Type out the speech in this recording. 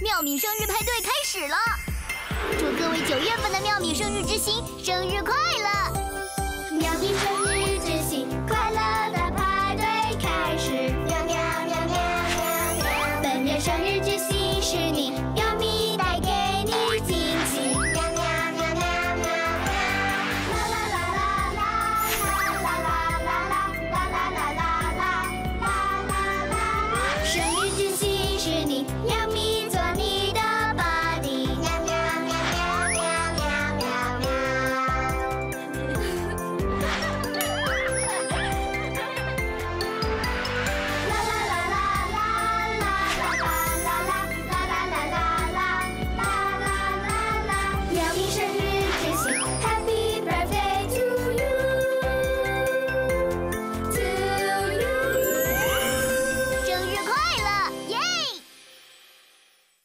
妙米生日派对开始了！祝各位9月份的妙米生日之星生日快乐！ 妙米生日